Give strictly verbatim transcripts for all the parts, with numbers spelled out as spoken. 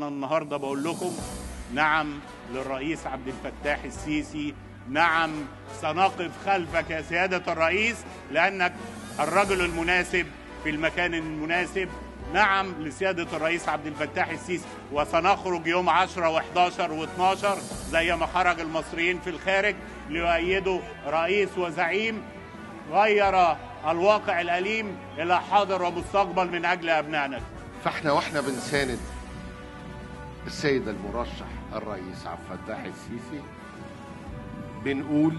أنا النهاردة بقول لكم نعم للرئيس عبد الفتاح السيسي، نعم سنقف خلفك يا سيادة الرئيس لأنك الرجل المناسب في المكان المناسب. نعم لسيادة الرئيس عبد الفتاح السيسي، وسنخرج يوم عشرة وإحداشر واثناشر زي ما خرج المصريين في الخارج ليؤيدوا رئيس وزعيم غير الواقع الأليم إلى حاضر ومستقبل من أجل أبنائنا. فاحنا واحنا بنساند السيد المرشح الرئيس عبد الفتاح السيسي بنقول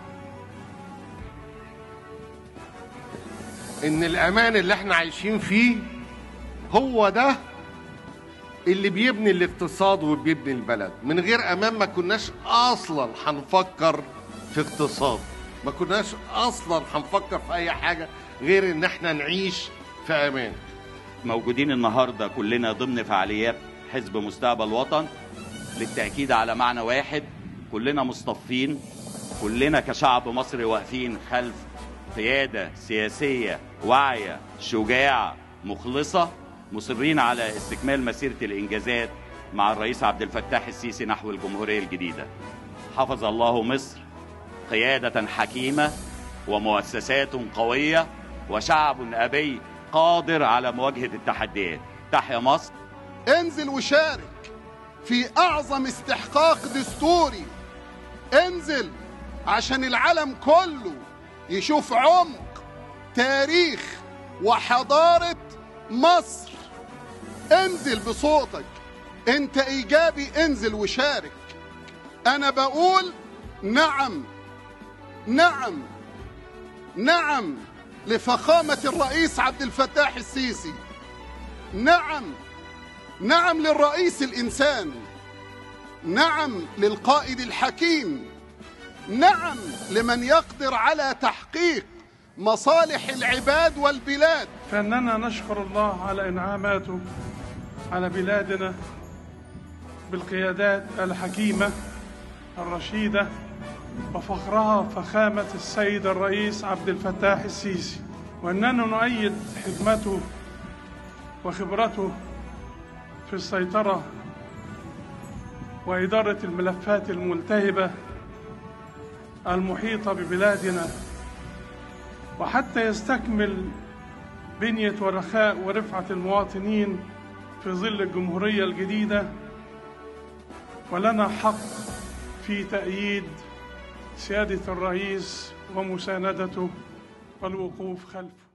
ان الامان اللي احنا عايشين فيه هو ده اللي بيبني الاقتصاد وبيبني البلد. من غير امان ما كناش اصلا هنفكر في اقتصاد، ما كناش اصلا هنفكر في اي حاجه غير ان احنا نعيش في امان. موجودين النهارده كلنا ضمن فعاليات حزب مستقبل وطن للتأكيد على معنى واحد: كلنا مصطفين، كلنا كشعب مصري واقفين خلف قيادة سياسية واعية شجاعة مخلصة، مصرين على استكمال مسيرة الإنجازات مع الرئيس عبد الفتاح السيسي نحو الجمهورية الجديدة. حفظ الله مصر، قيادة حكيمة ومؤسسات قوية وشعب أبي قادر على مواجهة التحديات. تحيا مصر. انزل وشارك في أعظم استحقاق دستوري، انزل عشان العالم كله يشوف عمق تاريخ وحضارة مصر. انزل بصوتك، انت ايجابي، انزل وشارك. انا بقول نعم نعم نعم لفخامة الرئيس عبد الفتاح السيسي، نعم نعم للرئيس الإنسان، نعم للقائد الحكيم، نعم لمن يقدر على تحقيق مصالح العباد والبلاد. فإننا نشكر الله على إنعاماته على بلادنا بالقيادات الحكيمة الرشيدة، وفخرها فخامة السيد الرئيس عبد الفتاح السيسي، وأننا نؤيد حكمته وخبرته في السيطرة وإدارة الملفات الملتهبة المحيطة ببلادنا، وحتى يستكمل بنية ورخاء ورفعة المواطنين في ظل الجمهورية الجديدة. ولنا حق في تأييد سيادة الرئيس ومساندته والوقوف خلفه.